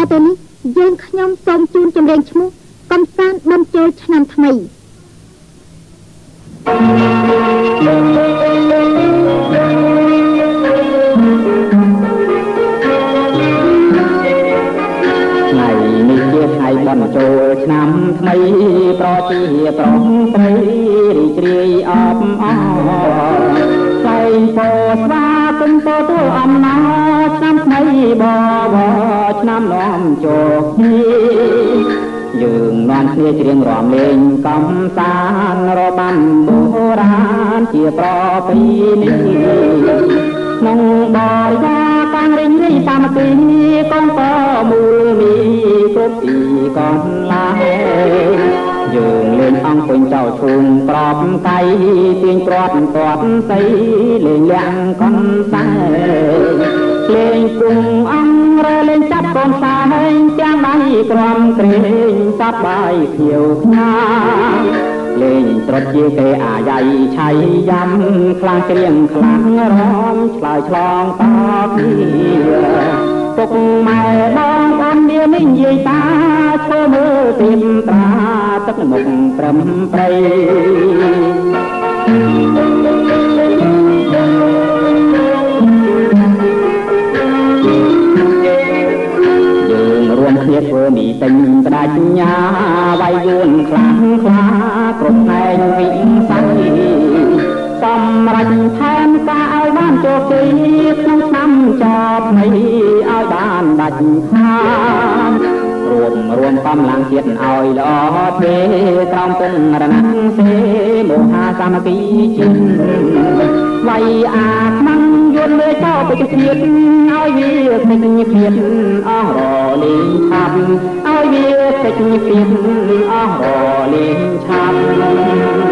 ទៅនេះយើងខ្ញុំសូមជូនចម្រៀងឈ្មោះកំសាន្តបំចូលឆ្នាំថ្មីថ្ងៃនេះជាថ្ងៃបំចូលឆ្នាំថ្មីប្រជាប្រុសស្រីរីករាយអបអរថ្លែងពោស្វាគមន៍ទទួលអំណរឆ្នាំថ្មីបវរឆ្នាំនាំជោគជ័យយើងនាំគ្នាច្រៀងរាំលេងកំសាន្តរបាំបុរាណជាប្រពៃណីក្នុងបរិយាកាសរីងរាយសាមគ្គីកងតមូលមីគ្រប់ទីកន្លែងយើងលេងអង្គពេញចោលឈូងប្រប់កៃទាញព្រាត់ទាត់សៃលេងលាក់កនសែលេងគុំអង្គរលេងចាប់កូនសាហែងទាំងដៃក្រំក្រែងសប្បាយខៀវខ្ញាលេងត្រុតជាគេអាយ៉ៃឆៃយ៉ាំខ្លាំងច្រៀងខ្លាំងរំឆ្លើយឆ្លងតគ្នាពុកម៉ែបងប្អូននាងនិយាយតាធ្វើមើលទៀមត្រាទឹកមុខត្រឹមព្រៃយើងរួមគ្នាធ្វើមីទិញបដិញ្ញាវាយយួនខ្លាំងខ្លាគ្រប់ផ្នែកវិស័យសម្រាប់ថែមការឲ្យបានជោគជ័យក្នុងឆ្នាំចប់នេះឲ្យបានដាច់ខាតរួមកម្លាំងជាតិឲ្យល្អទេក្រោមពងរណសេមហាសាមគ្គីជាតិវាយអាខ្មាំងយួនលើចោលពេជ្រជាតិឲ្យវាពេជ្រភាពអស់រលីងឆាប់ឲ្យវាពេជ្រភាពអស់រលីងឆាប់